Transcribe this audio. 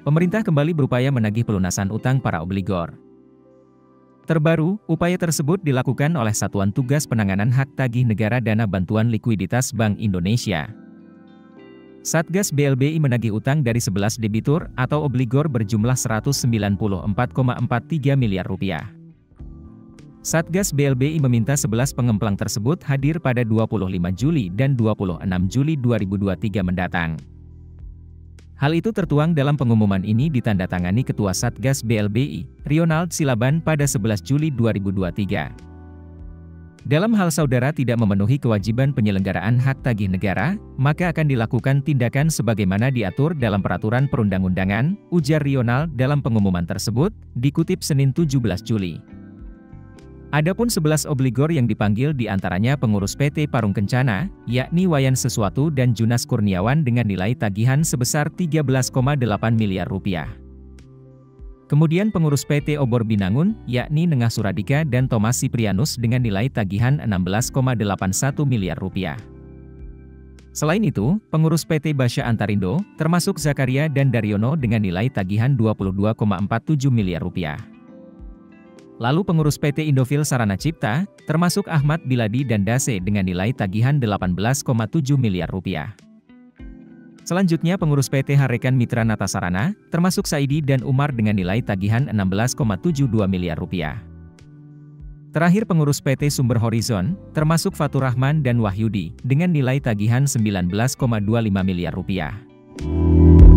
pemerintah kembali berupaya menagih pelunasan utang para obligor. Terbaru, upaya tersebut dilakukan oleh Satuan Tugas Penanganan Hak Tagih Negara Dana Bantuan Likuiditas Bank Indonesia. Satgas BLBI menagih utang dari 11 debitur atau obligor berjumlah Rp194,43 miliar. Satgas BLBI meminta 11 pengemplang tersebut hadir pada 25 Juli dan 26 Juli 2023 mendatang. Hal itu tertuang dalam pengumuman ini ditandatangani Ketua Satgas BLBI, Ronald Silaban pada 11 Juli 2023. Dalam hal saudara tidak memenuhi kewajiban penyelenggaraan hak tagih negara, maka akan dilakukan tindakan sebagaimana diatur dalam peraturan perundang-undangan, ujar Ronald dalam pengumuman tersebut, dikutip Senin 17 Juli. Adapun 11 obligor yang dipanggil diantaranya pengurus PT Parung Kencana, yakni Wayan Sesuatu dan Junas Kurniawan dengan nilai tagihan sebesar Rp13,8 miliar. Kemudian pengurus PT Obor Binangun, yakni Nengah Suradika dan Thomas Siprianus dengan nilai tagihan Rp16,81 miliar. Selain itu, pengurus PT Basya Antarindo, termasuk Zakaria dan Daryono dengan nilai tagihan Rp22,47 miliar. Lalu pengurus PT Indofil Sarana Cipta, termasuk Ahmad Biladi dan Dase dengan nilai tagihan Rp18,7 miliar. Selanjutnya pengurus PT Harekan Mitra Natasarana, termasuk Saidi dan Umar dengan nilai tagihan Rp16,72 miliar. Terakhir pengurus PT Sumber Horizon, termasuk Fatur Rahman dan Wahyudi, dengan nilai tagihan Rp19,25 miliar.